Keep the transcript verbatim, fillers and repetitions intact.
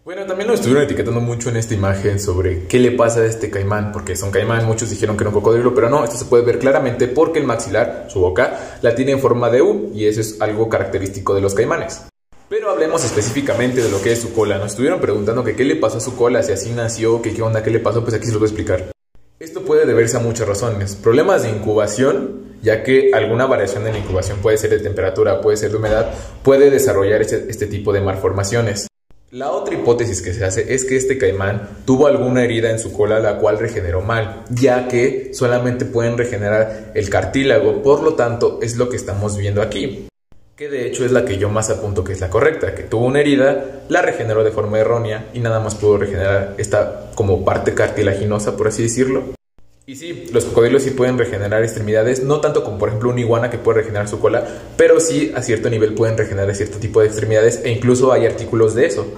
Bueno, también lo estuvieron etiquetando mucho en esta imagen sobre qué le pasa a este caimán, porque es un caimán, muchos dijeron que era un cocodrilo, pero no, esto se puede ver claramente porque el maxilar, su boca, la tiene en forma de U, y eso es algo característico de los caimanes. Pero hablemos específicamente de lo que es su cola. Nos estuvieron preguntando que qué le pasó a su cola, si así nació, que qué onda, qué le pasó, pues aquí se los voy a explicar. Esto puede deberse a muchas razones. Problemas de incubación, ya que alguna variación en la incubación puede ser de temperatura, puede ser de humedad, puede desarrollar este, este tipo de malformaciones. La otra hipótesis que se hace es que este caimán tuvo alguna herida en su cola la cual regeneró mal, ya que solamente pueden regenerar el cartílago, por lo tanto es lo que estamos viendo aquí. Que de hecho es la que yo más apunto que es la correcta, que tuvo una herida, la regeneró de forma errónea y nada más pudo regenerar esta como parte cartilaginosa, por así decirlo. Y sí, los cocodrilos sí pueden regenerar extremidades, no tanto como por ejemplo una iguana que puede regenerar su cola, pero sí a cierto nivel pueden regenerar cierto tipo de extremidades e incluso hay artículos de eso.